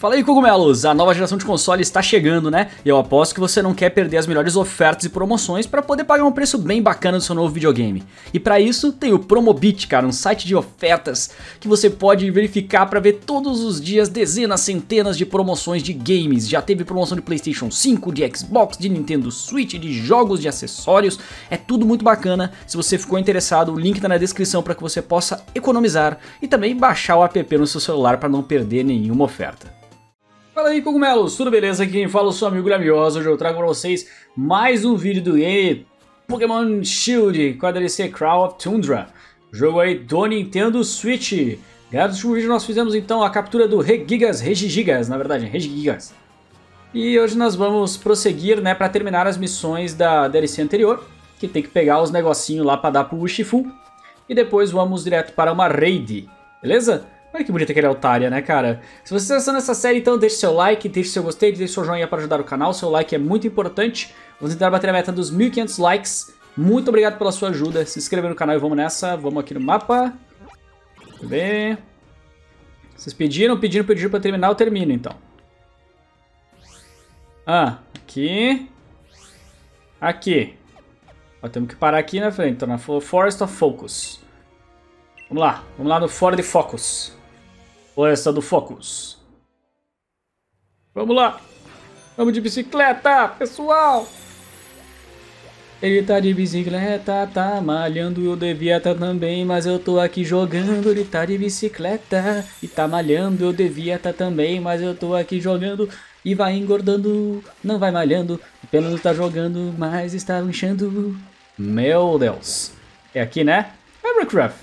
Fala aí, cogumelos! A nova geração de console está chegando, né? E eu aposto que você não quer perder as melhores ofertas e promoções para poder pagar um preço bem bacana do seu novo videogame. E para isso tem o Promobit, cara, um site de ofertas que você pode verificar para ver todos os dias dezenas, centenas de promoções de games. Já teve promoção de PlayStation 5, de Xbox, de Nintendo Switch, de jogos, de acessórios. É tudo muito bacana. Se você ficou interessado, o link tá na descrição para que você possa economizar e também baixar o app no seu celular para não perder nenhuma oferta. Fala aí, cogumelos, tudo beleza? Aqui quem fala é o seu amigo Gramioso. Hoje eu trago pra vocês mais um vídeo do Pokémon Shield com a DLC Crown of Tundra, jogo aí do Nintendo Switch. Galera, no último vídeo nós fizemos então a captura do Regigigas, na verdade, Regigigas. E hoje nós vamos prosseguir, né, pra terminar as missões da DLC anterior, que tem que pegar os negocinhos lá pra dar pro Urshifu, e depois vamos direto para uma raid, beleza? Olha que bonita aquele Altaria, né, cara? Se você está gostando dessa série, então deixe seu like, deixe seu gostei, deixe seu joinha para ajudar o canal. Seu like é muito importante. Vamos tentar bater a meta dos 1.500 likes. Muito obrigado pela sua ajuda. Se inscreva no canal e vamos nessa. Vamos aqui no mapa. Deixa eu ver. Vocês pediram para terminar, eu termino, então. Aqui. Aqui. Ó, temos que parar aqui na frente, então na Forest of Focus. Vamos lá no Forest Focus. Floresta do Focus. Vamos lá. Vamos de bicicleta, pessoal. Ele tá de bicicleta, tá malhando, eu devia estar também, mas eu tô aqui jogando. Ele tá de bicicleta e tá malhando, eu devia estar também, mas eu tô aqui jogando. E vai engordando, não vai malhando, apenas não tá jogando, mas está inchando. Meu Deus. É aqui, né? É Rockruff.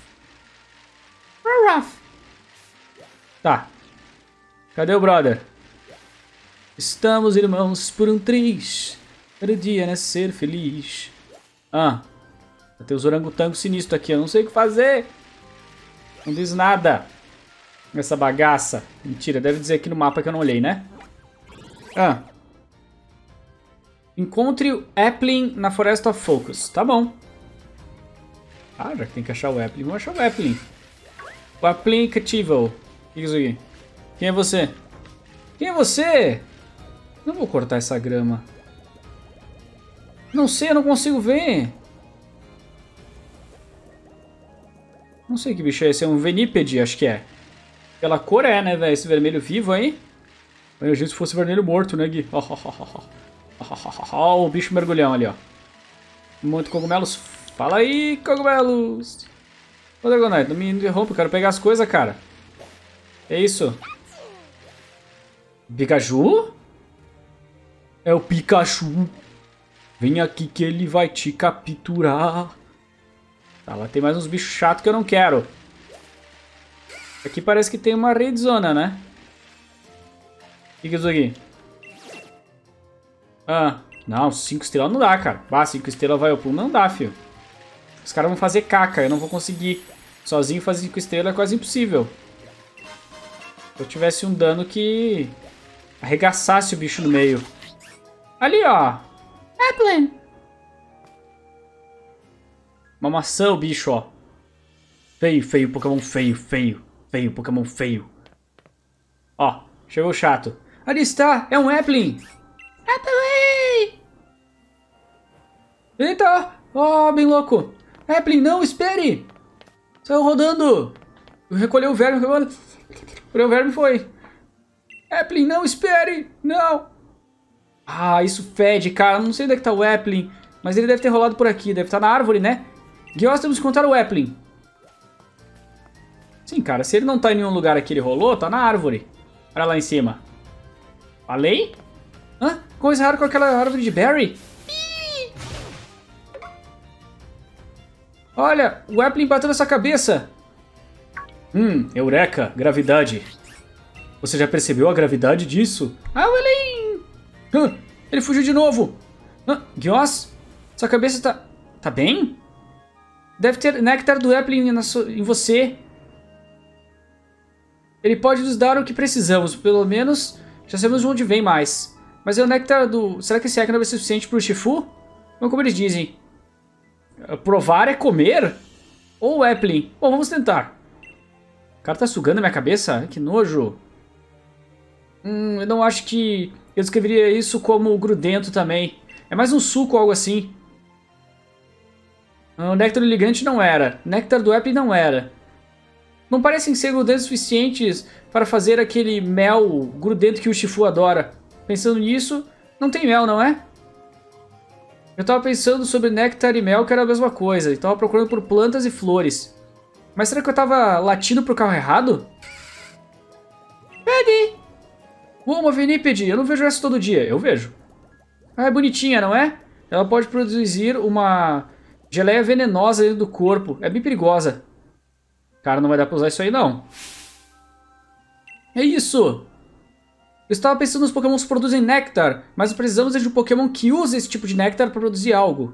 Tá. Cadê o brother? Estamos irmãos por um triz. Cada dia nascer feliz. Tem os orangotangos sinistros aqui. Eu não sei o que fazer. Não diz nada. Essa bagaça. Mentira, deve dizer aqui no mapa que eu não olhei, né? Encontre o Applin na Forest of Focus. Tá bom. Já que tem que achar o Applin, vamos achar o Applin. O Applicativo. O que é isso aqui? Quem é você? Quem é você? Não vou cortar essa grama. Não sei, eu não consigo ver. Não sei que bicho é esse. É um Venipede, acho que é. Pela cor é, né, velho? Esse vermelho vivo aí. Imagina se fosse vermelho morto, né, Gui? Ó, o bicho mergulhão ali, ó. Muito cogumelos. Fala aí, cogumelos. Ô, Dragonite, não me interrompa, eu quero pegar as coisas, cara. É isso? Pikachu? É o Pikachu. Vem aqui que ele vai te capturar. Tá, lá tem mais uns bichos chatos que eu não quero. Aqui parece que tem uma red zona, né? O que é isso aqui? Não, 5 estrelas não dá, cara. 5 estrelas vai ao pulo, não dá, filho. Os caras vão fazer caca, eu não vou conseguir. Sozinho fazer 5 estrelas é quase impossível. Se eu tivesse um dano que arregaçasse o bicho no meio. Ali, ó. Applin. Uma maçã, o bicho, ó. Feio, feio, Pokémon feio, feio. Feio, Pokémon feio. Ó, chegou o chato. Ali está, é um Applin. Applin! Eita! Ó, bem louco. Applin, não, espere! Saiu rodando! Recolheu o verme, recolheu o verme e foi. Applin, não, espere! Não! Isso fede, cara. Não sei onde é que tá o Applin, mas ele deve ter rolado por aqui. Deve estar na árvore, né? Guiós, temos que encontrar o Applin. Sim, cara. Se ele não tá em nenhum lugar aqui ele rolou, tá na árvore. Olha lá em cima. Falei? Coisa rara com aquela árvore de berry. Olha, o Applin bateu nessa cabeça. Eureka, gravidade. Você já percebeu a gravidade disso? Willin! Ele fugiu de novo. Guiós, sua cabeça tá bem? Deve ter néctar do Applin em você. Ele pode nos dar o que precisamos. Pelo menos já sabemos de onde vem mais. Mas é o néctar do... Será que esse néctar vai ser suficiente para o Urshifu? Ou como eles dizem? Provar é comer? Ou o Applin? Bom, vamos tentar. O cara tá sugando a minha cabeça? Que nojo. Eu não acho que eu descreveria isso como grudento também. É mais um suco ou algo assim. O néctar do ligante não era. Néctar do Epi não era. Não parecem ser grudentos suficientes para fazer aquele mel grudento que o Shifu adora. Pensando nisso, não tem mel, não é? Eu tava pensando sobre néctar e mel, que era a mesma coisa. E tava procurando por plantas e flores. Mas será que eu tava latindo pro carro errado? Penny! Uma vinípede, eu não vejo essa todo dia. Eu vejo. Ah, é bonitinha, não é? Ela pode produzir uma geleia venenosa dentro do corpo. É bem perigosa. Cara, não vai dar pra usar isso aí, não. É isso! Eu estava pensando nos pokémons que produzem néctar, mas precisamos de um pokémon que use esse tipo de néctar para produzir algo.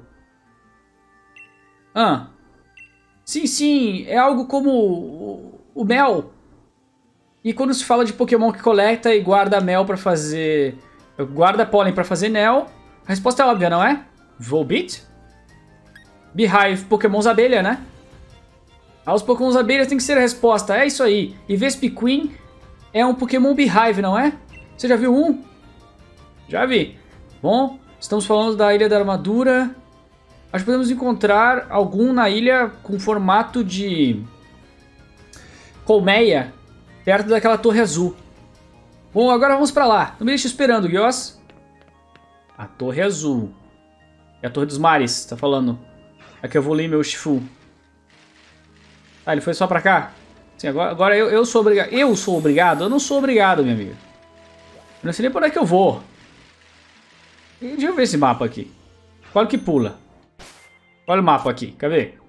Ah. Sim, é algo como o mel. E quando se fala de pokémon que coleta e guarda mel para fazer... guarda pólen para fazer mel, a resposta é óbvia, não é? Volbeat? Beehive, pokémons abelha, né? Os pokémons abelhas tem que ser a resposta, é isso aí. E Vespiquen é um pokémon Beehive, não é? Você já viu um? Já vi. Bom, estamos falando da Ilha da Armadura. Acho que podemos encontrar algum na ilha com formato de colmeia, perto daquela torre azul. Bom, agora vamos pra lá. Não me deixe esperando, Gios. A torre azul. É a torre dos mares, tá falando. Aqui eu vou ler meu Shifu. Ah, ele foi só pra cá? Sim, agora eu sou obrigado. Eu sou obrigado? Eu não sou obrigado, minha amiga. Eu não sei nem por onde é que eu vou. Deixa eu ver esse mapa aqui. Qual que pula? Olha o mapa aqui, quer ver?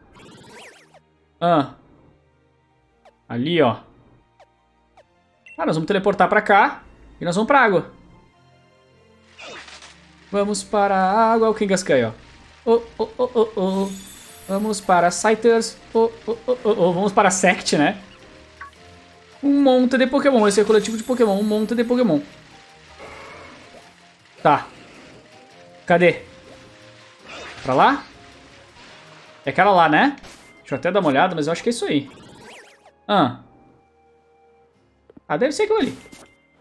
Ali, ó. Nós vamos teleportar pra cá. E nós vamos pra água. Vamos para a água. O Kangaskhan, ó. Vamos para Scythers. Vamos para Sect, né? Um monte de Pokémon. Esse é o coletivo de Pokémon. Um monte de Pokémon. Tá. Cadê? Pra lá? É aquela lá, né? Deixa eu até dar uma olhada, mas eu acho que é isso aí. Deve ser aquilo ali.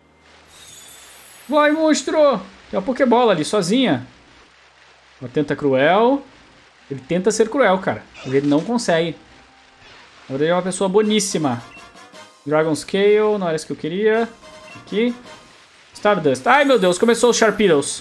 Vai, monstro! Tem uma Pokébola ali, sozinha. Ela tenta cruel. Ele tenta ser cruel, cara. Mas ele não consegue. Na verdade, é uma pessoa boníssima. Dragon Scale, não era isso que eu queria. Aqui. Stardust. Ai, meu Deus, começou os Sharpedos.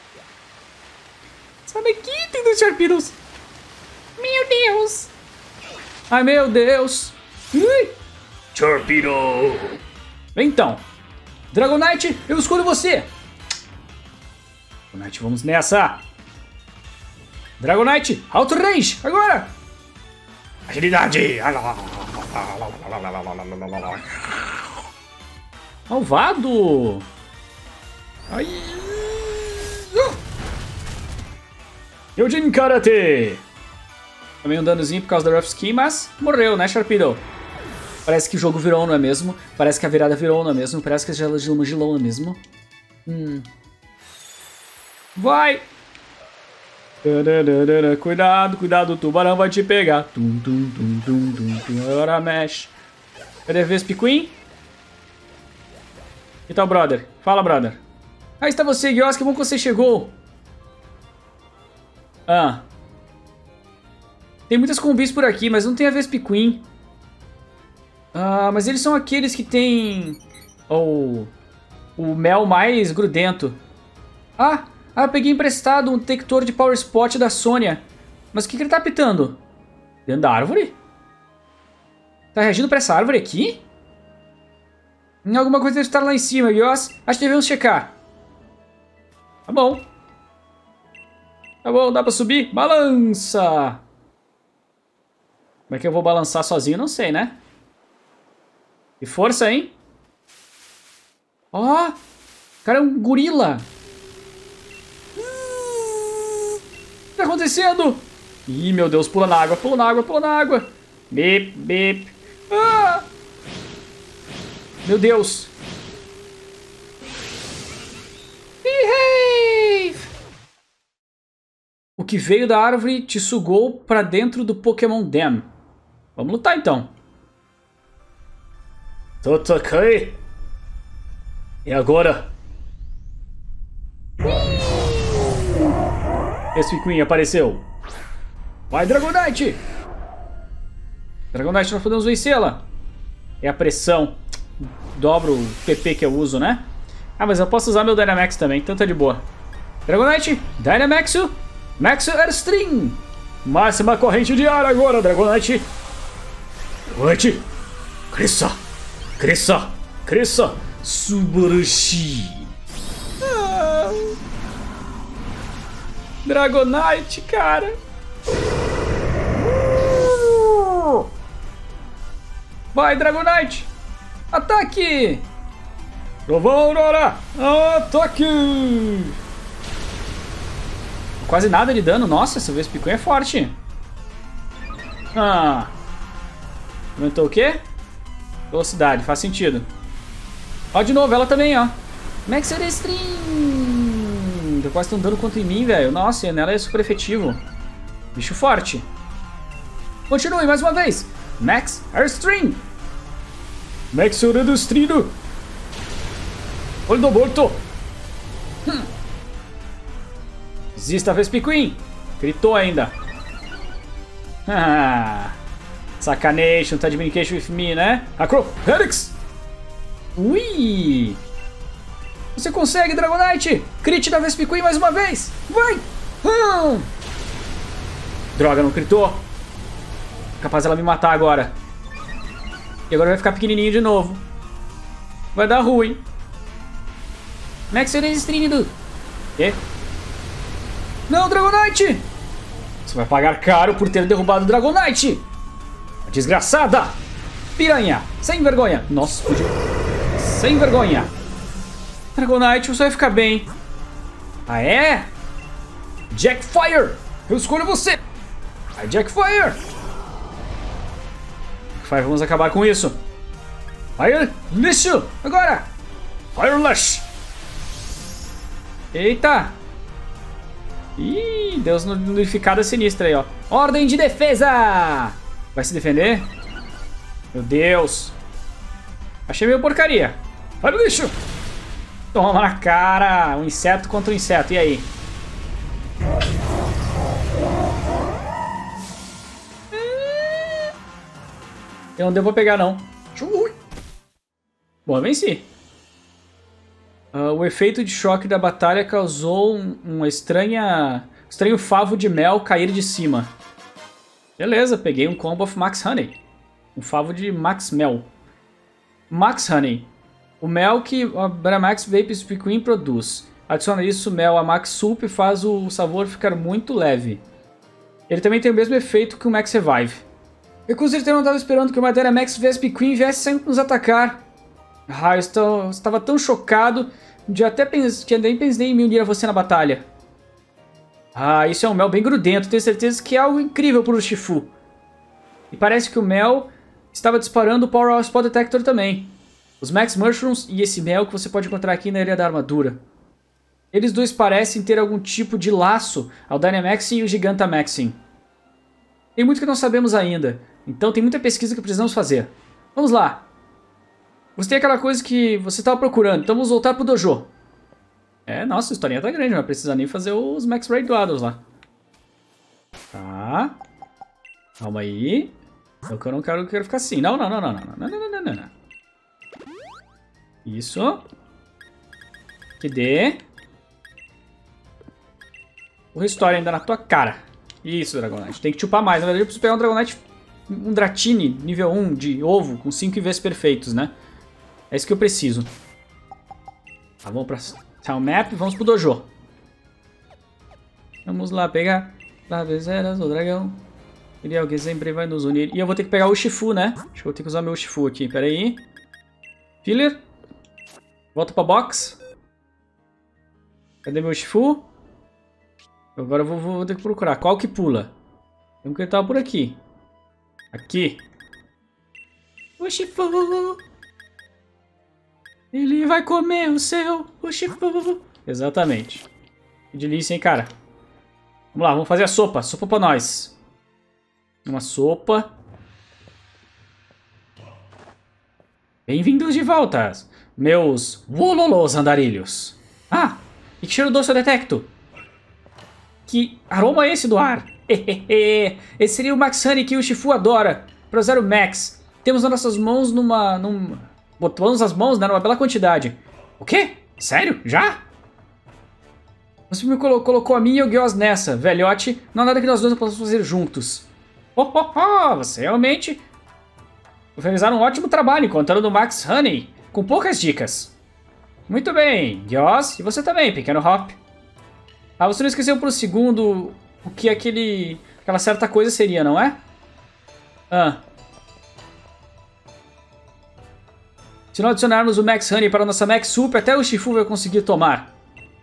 Sabe aqui, tem dois Sharpedos. Meu Deus. Ai, meu Deus. Sharpedo. Então. Dragonite, eu escolho você. Dragonite, vamos nessa. Dragonite, Outrage, agora. Agilidade. Malvado. Ai. Eugene Karate. Também um danozinho por causa da Rough Skin, mas morreu, né, Sharpedo? Parece que o jogo virou, não é mesmo? Parece que a virada virou, não é mesmo? Parece que a gelo gelou, não é mesmo? Vai! Cuidado, cuidado, o tubarão vai te pegar. Agora mexe. Cadê Vespiquen? E tal, brother? Fala, brother. Aí está você, Gios, que bom que você chegou. Tem muitas combis por aqui, mas não tem a Vespiquen. Mas eles são aqueles que tem o mel mais grudento. Eu peguei emprestado um detector de Power Spot da Sônia. Mas o que ele tá apitando? Dentro da árvore? Tá reagindo pra essa árvore aqui? Alguma coisa deve estar lá em cima, Gios. Acho que devemos checar. Tá bom. Tá bom, dá pra subir? Balança! Como é que eu vou balançar sozinho? Não sei, né? E força, hein? Ó! O cara é um gorila! O que tá acontecendo? Ih, meu Deus, pula na água, pula na água, pula na água! Bip, bip! Meu Deus! Behave! O que veio da árvore te sugou pra dentro do Pokémon Dam. Vamos lutar então. Totokai! É agora. Vespiquen apareceu. Vai, Dragonite! Dragonite, nós podemos vencê-la. É a pressão. Dobro o PP que eu uso, né? Ah, mas eu posso usar meu Dynamax também, então tá de boa. Dragonite, Dynamaxo, Maxo Airstream. Máxima corrente de ar agora, Dragonite. Dragonite, cresça, cresça, cresça. Subarashi. Dragonite, cara. Vai, Dragonite. Ataque. Trovão Aurora. Ataque. Quase nada de dano. Nossa, essa Vespiquen é forte. Ah. Aumentou o quê? Velocidade, faz sentido. Ó, de novo, ela também, ó. Max Airstream. Tá quase tão dando contra em mim, velho. Nossa, nela é super efetivo. Bicho forte. Continue mais uma vez. Max Airstream. Max Airstream. Olho do morto. Desista, Vespiquen. Gritou ainda. Sacanation, tá de communication with me, né? Acro, Helix. Ui! Você consegue, Dragonite! Crit da Vespiquen mais uma vez! Vai! Droga, não critou. Capaz ela me matar agora. E agora vai ficar pequenininho de novo. Vai dar ruim. Max Airstream. Quê? Não, Dragonite! Você vai pagar caro por ter derrubado o Dragonite! Desgraçada! Piranha! Sem vergonha! Nossa, explodiu. Sem vergonha! Dragonite, você vai ficar bem. Ah, é? Jackfire! Eu escolho você! Vai, Jackfire! Vai, vamos acabar com isso. Fire Lixo! Agora! Fire Lash! Eita! Ih, Deus nulificada sinistra aí, ó. Ordem de defesa! Vai se defender? Meu Deus! Achei meio porcaria. Fire Lixo! Toma na cara! Um inseto contra um inseto, e aí? Eu não devo pegar, não. Bom, eu venci. O efeito de choque da batalha causou um estranho favo de mel cair de cima. Beleza, peguei um combo of Max Honey. Um favo de Max Mel. Max Honey. O mel que a Bramax Vespiquen produz. Adiciona isso mel a Max Sup e faz o sabor ficar muito leve. Ele também tem o mesmo efeito que o Max Revive. Eu com certeza não estava esperando que o Madeira Max Vespiquen viesse sempre nos atacar. Ah, eu estava tão chocado que nem pensei em me unir a você na batalha. Ah, isso é um mel bem grudento, tenho certeza que é algo incrível para o Urshifu. E parece que o mel estava disparando o Power Spot Detector também. Os Max Mushrooms e esse mel que você pode encontrar aqui na área da armadura. Eles dois parecem ter algum tipo de laço ao Dynamaxing e o Gigantamaxing. Tem muito que não sabemos ainda, então tem muita pesquisa que precisamos fazer. Vamos lá. Você tem aquela coisa que você estava procurando, então vamos voltar pro dojo. É, nossa, a historinha tá grande, não vai precisar nem fazer os Max Raid doados lá. Tá. Calma aí. Eu não quero ficar assim. Não. Isso. Que dê. O Restore ainda na tua cara. Isso, Dragonite. Tem que chupar mais. Na verdade, eu preciso pegar um Dragonite, um Dratini nível 1 de ovo com 5 IVs perfeitos, né? É isso que eu preciso. Tá, vamos pra Town Map e vamos pro dojo. Vamos lá pegar Lavezeras, o dragão. Ele é alguém sempre vai nos unir. E eu vou ter que pegar o Urshifu, né? Acho que eu vou ter que usar meu Urshifu aqui. Pera aí. Filler. Volta pra box. Cadê meu Urshifu? Agora eu vou ter que procurar. Qual que pula? Tem que ele tava por aqui. Aqui. Urshifu. Ele vai comer o seu Urshifu. Exatamente. Que delícia, hein, cara. Vamos lá, vamos fazer a sopa. Sopa pra nós. Uma sopa. Bem-vindos de volta. meus vololos andarilhos. Ah, e que cheiro doce eu detecto. Que aroma é esse do ar? Esse seria o Max Honey que o Shifu adora. Para usar o Max. Temos nas nossas mãos botamos as mãos, né, numa bela quantidade. O quê? Sério? Já? Você me colocou a mim e o Gyos nessa, velhote. Não há nada que nós dois não possamos fazer juntos. Você realmente realizaram um ótimo trabalho encontrando o Max Honey, com poucas dicas. Muito bem, Gyos, e você também, pequeno Hop. Ah, você não esqueceu por um segundo o que aquela certa coisa seria, não é? Ah. Se não adicionarmos o Max Honey para a nossa Max Super, até o Shifu vai conseguir tomar.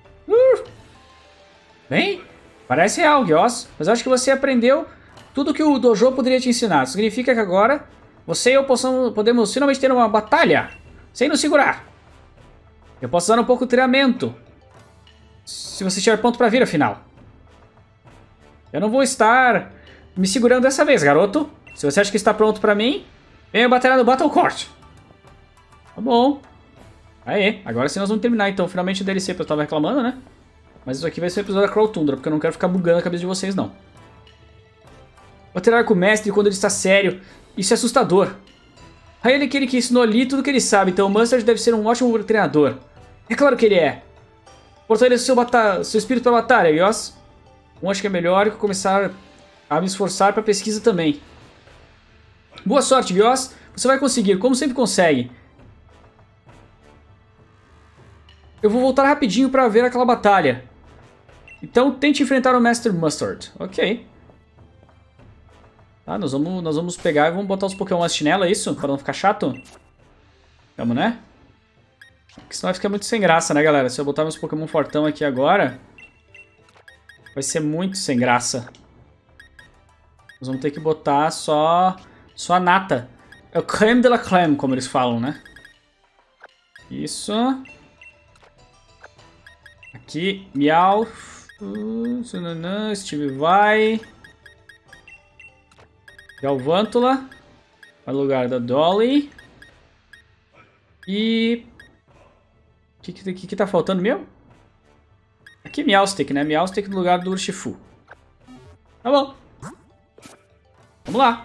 Bem, parece real, Gyos, mas acho que você aprendeu tudo que o Dojo poderia te ensinar. Isso significa que agora você e eu podemos finalmente ter uma batalha, sem nos segurar. Eu posso dar um pouco de treinamento, se você estiver pronto para vir, afinal. Eu não vou estar me segurando dessa vez, garoto. Se você acha que está pronto para mim, venha batalhar no Battle Court. Tá bom. Aê, agora sim nós vamos terminar então, finalmente o DLC, porque eu estava reclamando, né? Mas isso aqui vai ser o episódio da Crow Tundra, porque eu não quero ficar bugando a cabeça de vocês, não. Vou treinar com o mestre quando ele está sério. Isso é assustador. Aí ele é aquele que ensinou ali tudo que ele sabe, então o Mustard deve ser um ótimo treinador. É claro que ele é. Fortaleça seu espírito para a batalha, Gyos. Acho que é melhor que eu começar a me esforçar para a pesquisa também. Boa sorte, Gyos. Você vai conseguir, como sempre consegue. Eu vou voltar rapidinho para ver aquela batalha. Então tente enfrentar o Master Mustard. Ok. Tá, nós vamos pegar e vamos botar os Pokémon na chinela, é isso? Para não ficar chato? Vamos, né? Porque senão vai ficar muito sem graça, né, galera? Se eu botar meus Pokémon fortão aqui agora, vai ser muito sem graça. Nós vamos ter que botar só a nata. É o creme de la creme, como eles falam, né? Isso. Aqui, Miau. Steve vai. Galvântula. Para o lugar da Dolly. E... O que tá faltando meu? Aqui Meowstic, né? Meowstic no lugar do Urshifu. Tá bom. Vamos lá.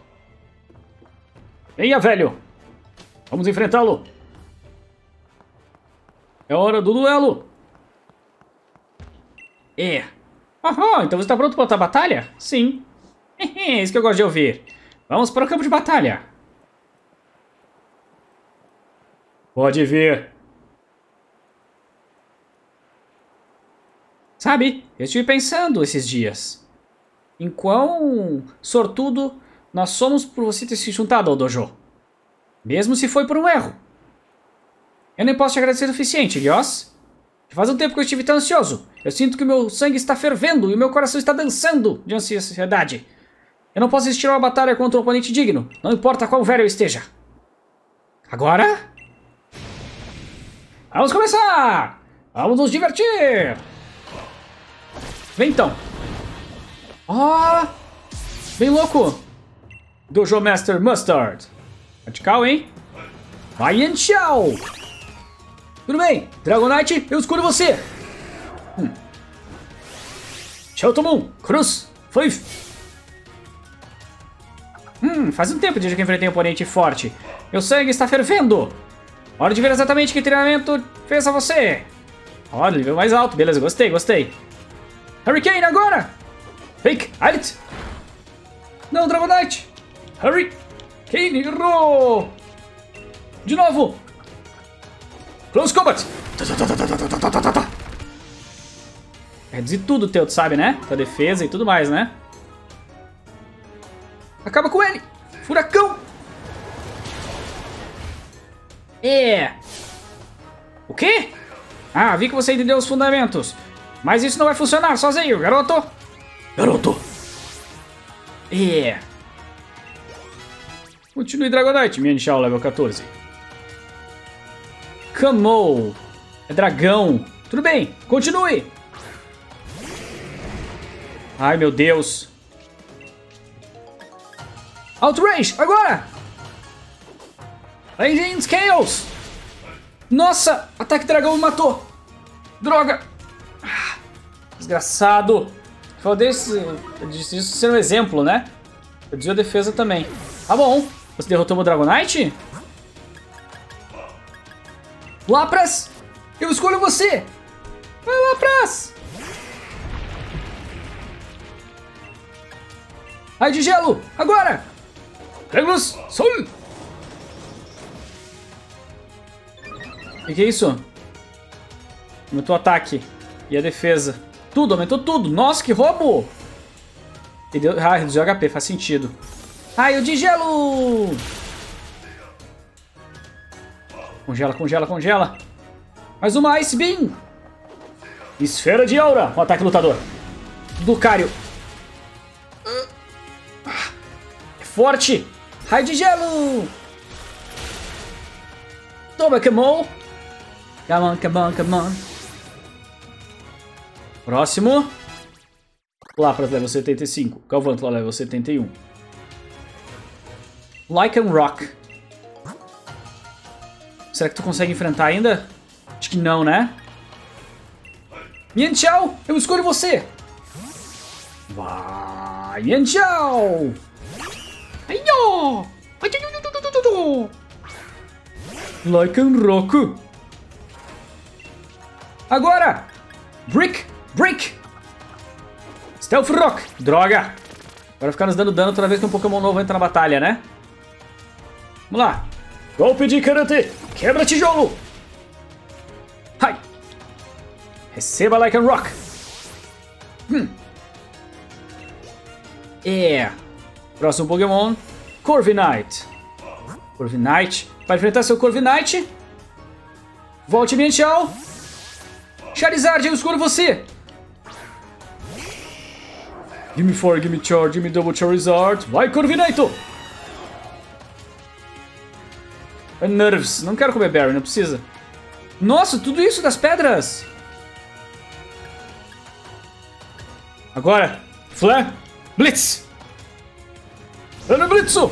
Venha, velho. Vamos enfrentá-lo. É hora do duelo. Então você tá pronto para outra batalha? Sim. Isso que eu gosto de ouvir. Vamos para o campo de batalha. Pode vir. Sabe, eu estive pensando esses dias em quão sortudo nós somos por você ter se juntado ao dojo. Mesmo se foi por um erro. Eu nem posso te agradecer o suficiente, Gyos. Faz um tempo que eu estive tão ansioso. Eu sinto que o meu sangue está fervendo e o meu coração está dançando de ansiedade. Eu não posso assistir a uma batalha contra um oponente digno, não importa quão velho eu esteja. Agora... Vamos começar! Vamos nos divertir! Vem então. Bem louco. Dojo Master Mustard. Radical, hein? Vai, Yanxiao! Tudo bem, Dragonite, eu escolho você! Sheltomon, Cruz, Flip! Faz um tempo desde que enfrentei um oponente forte. Meu sangue está fervendo! Hora de ver exatamente que treinamento fez a você! Olha, nível mais alto, beleza, gostei. Hurricane agora! Fake, Alit! Não, Dragonite! Hurricane, errou! De novo! Close Combat! Reduzir tudo teu, tu sabe, né? Tua defesa e tudo mais, né? Acaba com ele! Furacão! O quê? Vi que você entendeu os fundamentos. Mas isso não vai funcionar sozinho, garoto! Continue, Dragonite, Mienshao, level 14. Camou. É dragão. Tudo bem, continue. Ai, meu Deus. Outrage, agora! Raging Scales! Nossa, ataque dragão me matou. Droga. Desgraçado. Eu disse isso ser um exemplo, né? Eu disse a defesa também. Tá bom. Você derrotou o Dragonite? Lapras, eu escolho você. Vai, Lapras. Ai de gelo, agora. Regulus, Sol. O que é isso? Aumentou o ataque e a defesa. Tudo, aumentou tudo. Nossa, que roubo. Reduziu o HP, faz sentido. Raio de gelo. Congela, congela, congela. Mais uma Ice Beam. Esfera de aura. Um ataque lutador. Lucario. É forte. Raio de gelo. Toma, come on. Come on, come on, come on. Próximo. Lapras level 75. Galvantula level 71. Lycan Rock. Será que tu consegue enfrentar ainda? Acho que não, né? Mienshao, eu escolho você. Vai, Mienshao. Lycan Rock. Agora. Brick, Brick. Stealth Rock. Droga. Agora ficar nos dando dano toda vez que um Pokémon novo entra na batalha, né? Vamos lá. Golpe de Karate. Quebra tijolo. Hai. Receba Lycan Rock. Próximo Pokémon. Corviknight. Corviknight. Para enfrentar seu Corviknight. Volte, Mienshao. Charizard, eu escolho você. Give me 4, give me charge, give me double Charizard. Vai, Corviknight. Nerves. Não quero comer berry, não precisa. Nossa, tudo isso das pedras. Agora, Flare, Blitz. Ana Blitzo.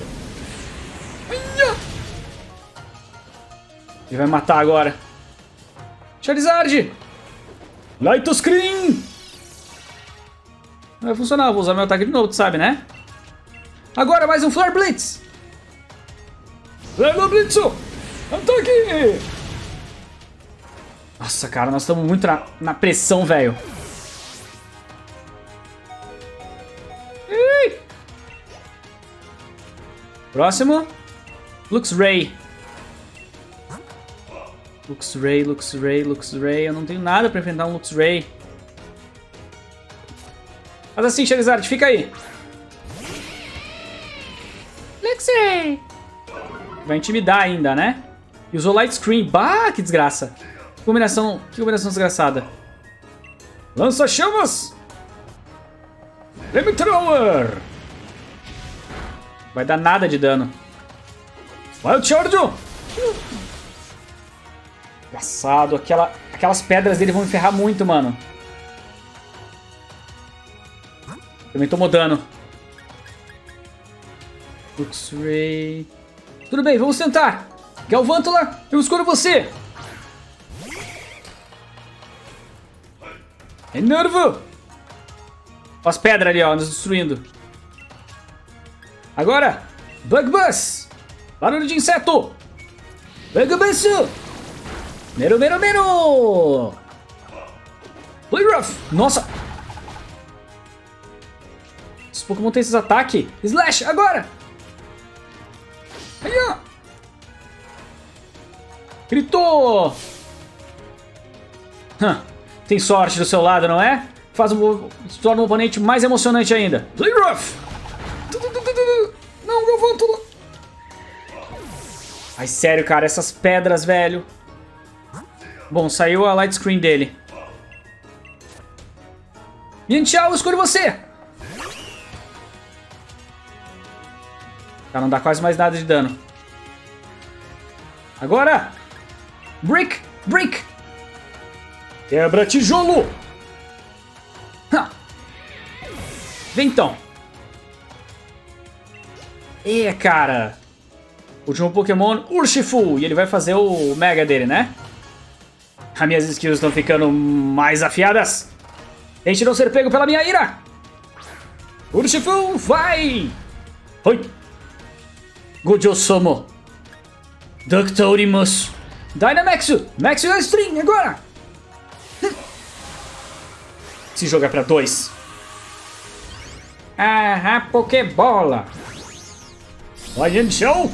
Ele vai matar agora. Charizard. Light Screen. Não vai funcionar, vou usar meu ataque de novo, tu sabe, né? Agora mais um Flare Blitz. Flare Blitzo. Ataque. Nossa, cara, nós estamos muito na pressão, velho. Próximo. Luxray. Luxray, Luxray, Luxray. Eu não tenho nada pra enfrentar um Luxray. Faz assim, Charizard, fica aí. Luxray. Vai intimidar ainda, né? E usou Light Screen. Bah, que desgraça. Que combinação desgraçada. Lança-chamas. Flamethrower. Vai dar nada de dano. Wild Charge. Engraçado. Aquelas pedras dele vão me ferrar muito, mano. Também tomou dano. Luxray. Tudo bem, vamos tentar. Galvantula, eu escolho você. Enervo. As pedras ali, ó, nos destruindo. Agora, Bug Buzz. Barulho de inseto. Bug Buzz. Mero, mero, mero. Play Rough. Nossa. Esse Pokémon tem esses ataques. Slash, agora. Aí, ó. Gritou. Tem sorte do seu lado, não é? Torna o oponente mais emocionante ainda. Play Rough. Não, Galvantula. Ai, sério, cara, essas pedras, velho. Bom, saiu a Light Screen dele. Mienshao, escolho você. Tá, não dá quase mais nada de dano. Agora. Brick, Brick. Quebra tijolo. Vem então. Cara. Último Pokémon, Urshifu. E ele vai fazer o Mega dele, né? As minhas skills estão ficando mais afiadas. Tente não ser pego pela minha ira. Urshifu, vai! Oi! Gojo-somo. Ductorimus. Dynamaxu! Maxu String, agora! Se jogar pra 2. Ah, Pokébola! Olha, show!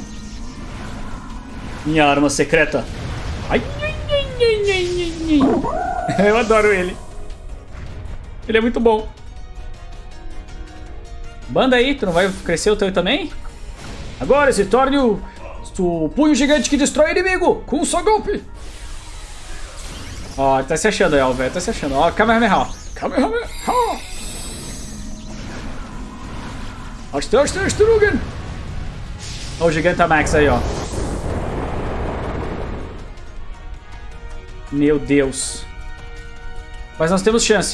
Minha arma secreta. Ai, eu adoro ele. Ele é muito bom. Banda aí, tu não vai crescer o teu também? Agora se torne o punho gigante que destrói inimigo com um só golpe. Ó, ele tá se achando aí, ó, velho. Tá se achando. Ó, Kamehameha. Kamehameha. Asterstrugen. Ó, o Gigantamax aí, ó. Meu Deus. Mas nós temos chance.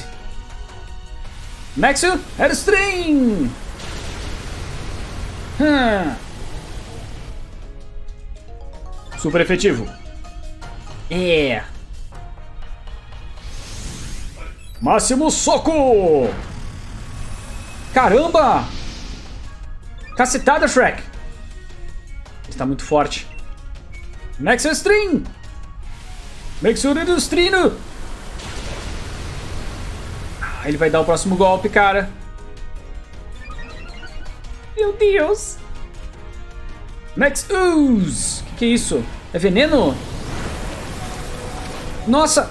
Maxu Airstream. Super efetivo. É. Máximo soco. Caramba. Cacetada, Shrek. Está muito forte. Max Stream. Max Stream. Ele vai dar o próximo golpe, cara. Meu Deus. Max Ooze. Que é isso? É veneno? Nossa.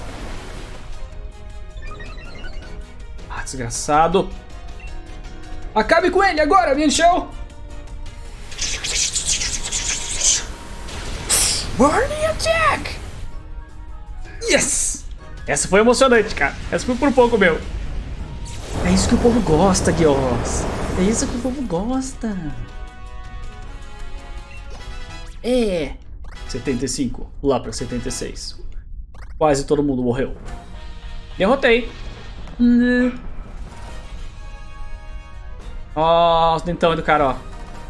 Ah, desgraçado. Acabe com ele agora, Minchel. Burning Attack. Yes. Essa foi emocionante, cara. Essa foi por pouco, meu. É isso que o povo gosta, Gios. É isso que o povo gosta. É. 75, lá pra 76. Quase todo mundo morreu. Derrotei. Ó, os dentão do cara, ó.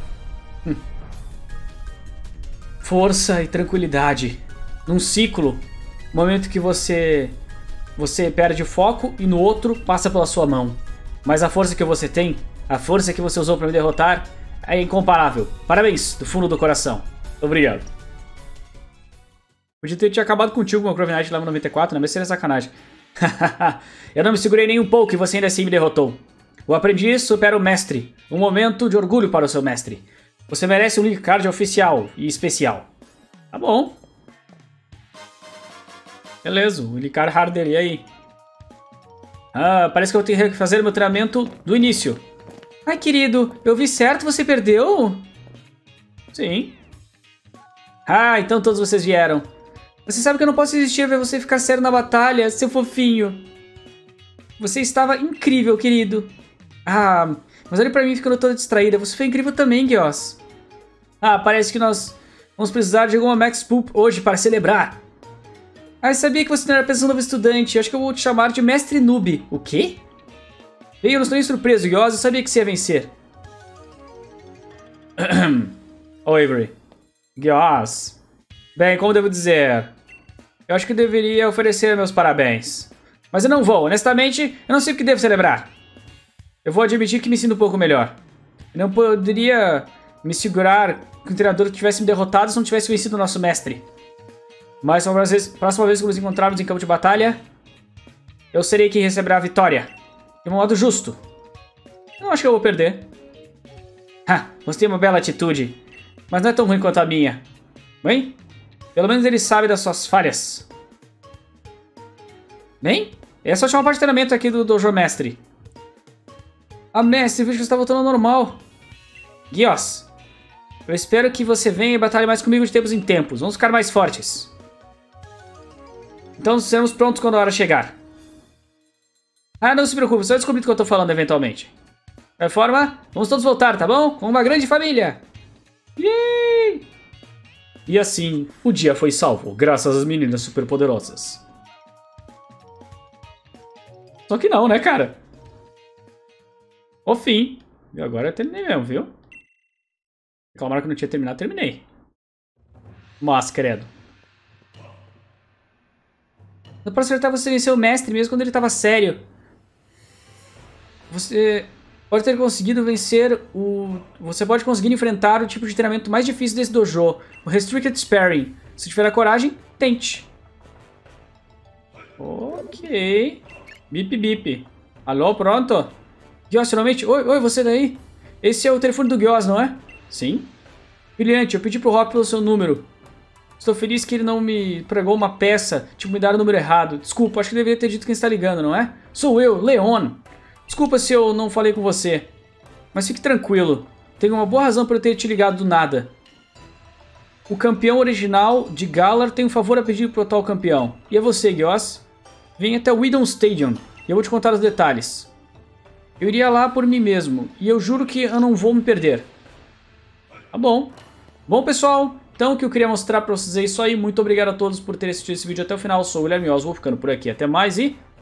Força e tranquilidade. Num ciclo, momento que você perde o foco e no outro passa pela sua mão. Mas a força que você tem, a força que você usou pra me derrotar, é incomparável. Parabéns, do fundo do coração. Obrigado. Podia ter acabado contigo com o Grove Knight level 94, né? Mas seria sacanagem. Eu não me segurei nem um pouco e você ainda assim me derrotou. O aprendiz supera o mestre. Um momento de orgulho para o seu mestre. Você merece um Link Card oficial e especial. Tá bom. Beleza, o Link Card Harder, e aí? Ah, parece que eu tenho que fazer meu treinamento do início. Ai, querido, eu vi certo, você perdeu? Sim. Ah, então todos vocês vieram. Você sabe que eu não posso resistir a ver você ficar sério na batalha, seu fofinho. Você estava incrível, querido. Ah, mas olha pra mim ficando toda distraída. Você foi incrível também, Gios. Ah, parece que nós vamos precisar de alguma Max Poop hoje para celebrar. Ah, eu sabia que você não era apenas um novo estudante. Acho que eu vou te chamar de Mestre Noob. O quê? Bem, eu não estou nem surpreso, Gios. Eu sabia que você ia vencer. Oh, Avery. Gios. Bem, como devo dizer? Eu acho que deveria oferecer meus parabéns. Mas eu não vou. Honestamente, eu não sei o que devo celebrar. Eu vou admitir que me sinto um pouco melhor. Eu não poderia me segurar que o treinador tivesse me derrotado se não tivesse vencido o nosso mestre. Mas próxima vez que nos encontrarmos em campo de batalha, eu serei quem receberá a vitória. De um modo justo. Eu acho que eu vou perder. Você tem uma bela atitude. Mas não é tão ruim quanto a minha. Bem, pelo menos ele sabe das suas falhas. Bem, é só chamar parte de treinamento aqui do Dojo Mestre. Ah, mestre, vejo que você está voltando ao normal. Gios, eu espero que você venha e batalhe mais comigo de tempos em tempos. Vamos ficar mais fortes. Então seremos prontos quando a hora chegar. Ah, não se preocupe, só descobri o que eu tô falando eventualmente. De qualquer forma, vamos todos voltar, tá bom? Com uma grande família. Yay! E assim, o dia foi salvo, graças às meninas superpoderosas. Só que não, né, cara? O fim. E agora eu terminei mesmo, viu? Reclamaram que não tinha terminado, terminei. Mas, credo. Na próxima carta você venceu o mestre mesmo quando ele tava sério. Você pode ter conseguido vencer o... Você pode conseguir enfrentar o tipo de treinamento mais difícil desse dojo, o Restricted Sparring. Se tiver a coragem, tente. Ok. Bip, bip. Alô, pronto? Gios, finalmente? Oi, você daí? Esse é o telefone do Gios, não é? Sim. Brilhante, eu pedi pro Rock pelo seu número. Estou feliz que ele não me pregou uma peça, tipo, me dar o número errado. Desculpa, acho que deveria ter dito quem está ligando, não é? Sou eu, Leon. Desculpa se eu não falei com você. Mas fique tranquilo. Tenho uma boa razão para eu ter te ligado do nada. O campeão original de Galar tem um favor a pedir pro atual campeão. E é você, Gios. Vem até o Widon Stadium e eu vou te contar os detalhes. Eu iria lá por mim mesmo e eu juro que eu não vou me perder. Tá bom. Bom, pessoal, então o que eu queria mostrar pra vocês é isso aí. Muito obrigado a todos por terem assistido esse vídeo até o final. Eu sou o Guilherme Oz, vou ficando por aqui. Até mais e...